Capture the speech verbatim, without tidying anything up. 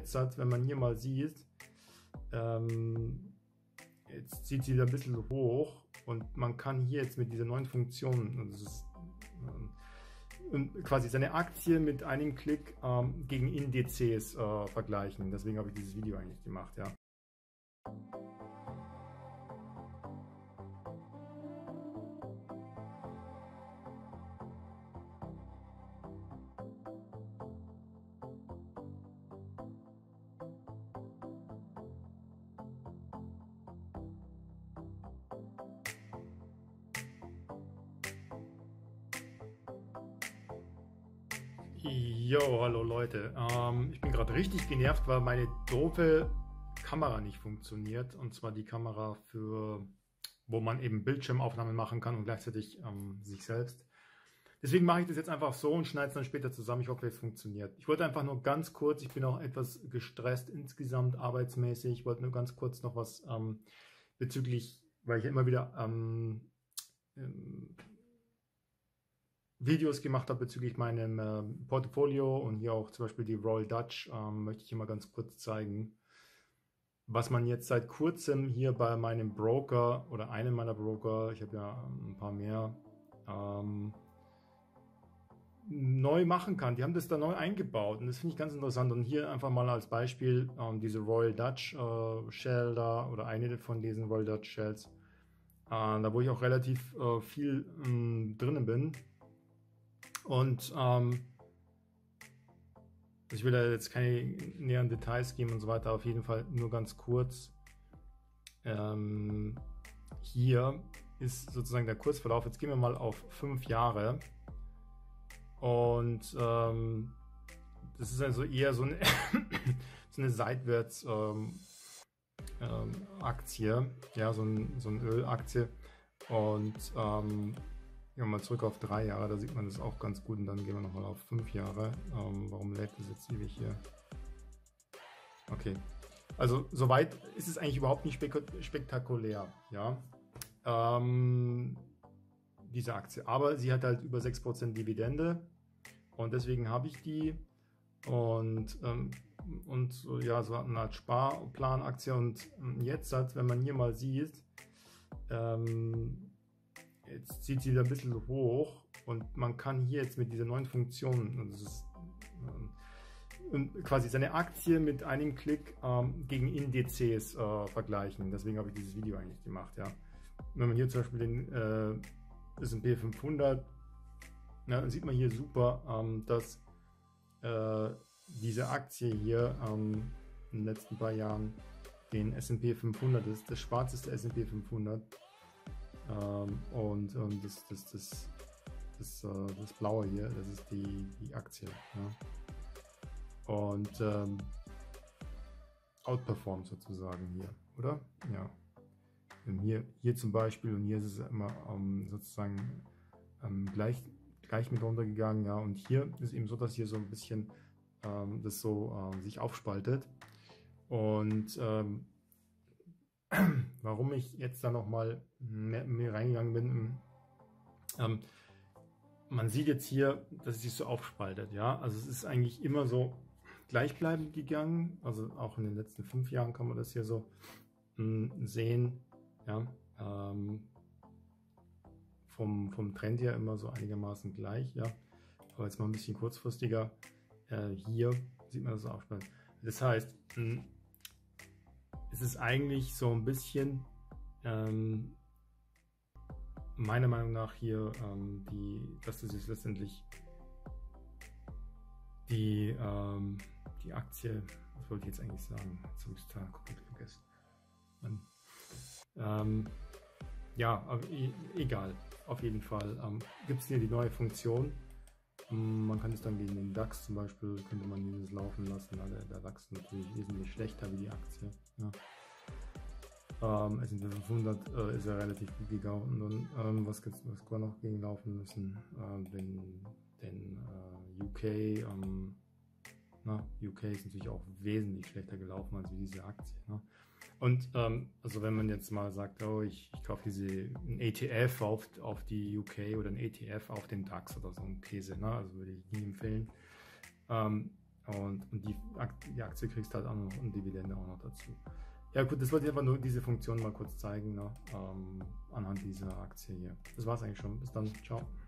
Jetzt hat, wenn man hier mal sieht, ähm, jetzt zieht sie da ein bisschen hoch und man kann hier jetzt mit dieser neuen Funktion, das ist, ähm, quasi seine Aktie mit einem Klick ähm, gegen Indizes äh, vergleichen. Deswegen habe ich dieses Video eigentlich gemacht, ja. Jo, hallo Leute. Ähm, ich bin gerade richtig genervt, weil meine doofe Kamera nicht funktioniert. Und zwar die Kamera, für, wo man eben Bildschirmaufnahmen machen kann und gleichzeitig ähm, sich selbst. Deswegen mache ich das jetzt einfach so und schneide es dann später zusammen. Ich hoffe, es funktioniert. Ich wollte einfach nur ganz kurz, ich bin auch etwas gestresst insgesamt arbeitsmäßig. Ich wollte nur ganz kurz noch was ähm, bezüglich, weil ich ja immer wieder ähm, ähm, Videos gemacht habe bezüglich meinem äh, Portfolio und hier auch zum Beispiel die Royal Dutch, ähm, möchte ich hier mal ganz kurz zeigen, was man jetzt seit kurzem hier bei meinem Broker oder einem meiner Broker, ich habe ja ein paar mehr, ähm, neu machen kann. Die haben das da neu eingebaut und das finde ich ganz interessant. Und hier einfach mal als Beispiel ähm, diese Royal Dutch äh, Shell da oder eine von diesen Royal Dutch Shells, äh, da wo ich auch relativ äh, viel ähm, drinnen bin. Und ähm, ich will da jetzt keine näheren Details geben und so weiter, auf jeden Fall nur ganz kurz. Ähm, hier ist sozusagen der Kursverlauf. Jetzt gehen wir mal auf fünf Jahre. Und ähm, das ist also eher so eine, so eine Seitwärts ähm, ähm, Aktie, ja, so, ein, so eine Ölaktie. Und ähm, gehen wir mal zurück auf drei Jahre, da sieht man das auch ganz gut. Und dann gehen wir nochmal auf fünf Jahre. Ähm, warum lädt das jetzt ewig hier? Okay, also soweit ist es eigentlich überhaupt nicht spektakulär, ja, ähm, diese Aktie. Aber sie hat halt über sechs Prozent Dividende und deswegen habe ich die. Und, ähm, und so, ja, so eine Art Sparplanaktie. Und jetzt hat, wenn man hier mal sieht, ähm, jetzt zieht sie da ein bisschen hoch und man kann hier jetzt mit dieser neuen Funktion, das ist, ähm, quasi seine Aktie mit einem Klick ähm, gegen Indizes äh, vergleichen. Deswegen habe ich dieses Video eigentlich gemacht, ja. Wenn man hier zum Beispiel den äh, S und P fünfhundert, ja, dann sieht man hier super, ähm, dass äh, diese Aktie hier ähm, in den letzten paar Jahren den S und P fünfhundert ist, das schwarzeste S und P fünfhundert. Ähm, und ähm, das, das, das, das, äh, das blaue hier, das ist die, die Aktie. Ja. Und ähm, outperformt sozusagen hier, oder? Ja. Und hier, hier zum Beispiel, und hier ist es immer ähm, sozusagen ähm, gleich, gleich mit runtergegangen. Ja. Und hier ist eben so, dass hier so ein bisschen ähm, das so äh, sich aufspaltet. Und ähm, warum ich jetzt da nochmal mehr, mehr reingegangen bin, ähm, man sieht jetzt hier, dass es sich so aufspaltet, ja, also es ist eigentlich immer so gleichbleibend gegangen, also auch in den letzten fünf Jahren kann man das hier so mh, sehen, ja, ähm, vom, vom Trend her immer so einigermaßen gleich, ja, aber jetzt mal ein bisschen kurzfristiger, äh, hier sieht man das aufspalten. Das heißt, mh, es ist eigentlich so ein bisschen ähm, meiner Meinung nach hier, ähm, die, dass das ist letztendlich die, ähm, die Aktie, was wollte ich jetzt eigentlich sagen? Jetzt habe ich es da komplett vergessen. Man, ähm, ja, aber e egal, auf jeden Fall ähm, gibt es hier die neue Funktion. Man kann es dann gegen den DAX zum Beispiel, könnte man dieses laufen lassen. Der, der DAX ist natürlich wesentlich schlechter wie die Aktie. Ja. Ähm, S und P fünfhundert äh, ist ja relativ gut gegangen. Und ähm, was gibt's, was wir noch gegen laufen müssen? Ähm, den den äh, U K. Ähm, na, U K ist natürlich auch wesentlich schlechter gelaufen als wie diese Aktie. Ne? Und ähm, also wenn man jetzt mal sagt, oh, ich, ich kaufe diese ein E T F auf, auf die U K oder ein E T F auf den DAX oder so ein Käse, ne? Also würde ich nie empfehlen. Ähm, Und, und die, die Aktie kriegst halt auch noch eine Dividende auch noch dazu. Ja gut, das wollte ich einfach nur diese Funktion mal kurz zeigen, ne? ähm, anhand dieser Aktie hier. Das war's eigentlich schon. Bis dann. Ciao.